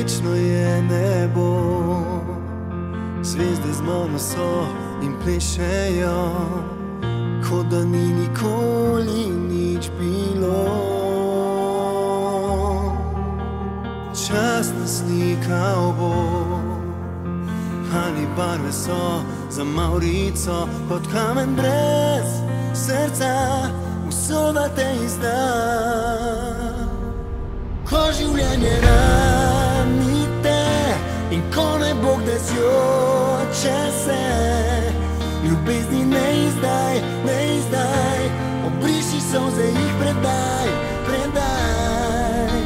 večno je nebo, zvezde z mano so in plešejo, kot da ni nikoli nič bilo. Čas nas slikal bo, ali barve so za Maurico, pod kamen brez srca usoda te izda. Ko življenje rani te in ko ne bo kdaj zjoče se, ljubezni ne izdaj, ne izdaj, obriši solze, jih predaj, predaj.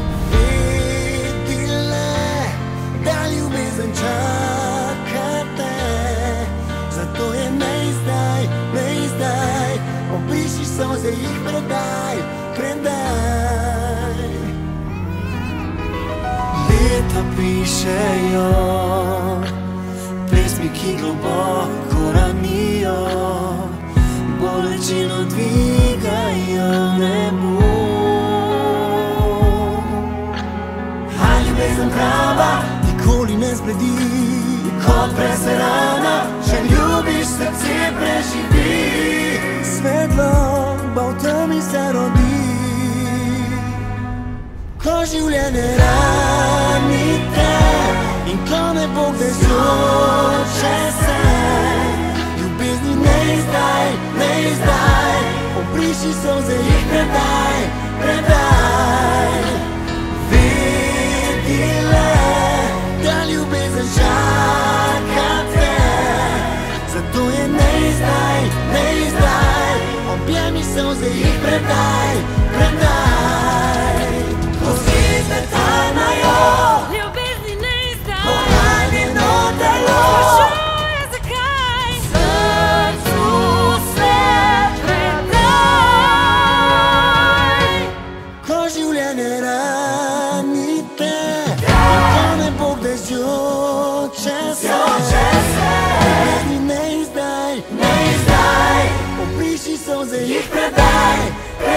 Vedi le, da ljubezen čaka te, zato je ne izdaj, ne izdaj, obriši solze, jih predaj, predaj. Leta pišejo pesmi, ki globoko ranijo, bolečino dvigajo nebo. A ljubezen prava nikoli ne zbledi, kot prezrana, če ljubiš, srce preživi. Svetlo pa v temi se rodi, ko življenje rani te in ko ne bo kdaj zjoče se, ljubezni ne izdaj, ne izdaj, obriši solze, jih predaj, predaj. Vedi le, da ljubezen čaka te, zato je ne izdaj, ne izdaj, objemi solze, jih predaj, predaj. Ko zvezde tanajo, ljubezni ne izdaj, poranjeno telo, sprašuje zakaj, srcu se predaj. ko življenje rani te in ko ne bo kdaj zjoče se, ljubezni ne izdaj, ne izdaj, obriši solze, jih predaj,